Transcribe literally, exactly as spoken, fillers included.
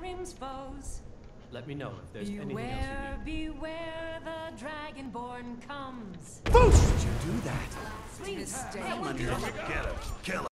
Grim's foes. Let me know if there's anything else Beware, you need. beware, the Dragonborn comes. Did you do that? Please, Get him. Kill him.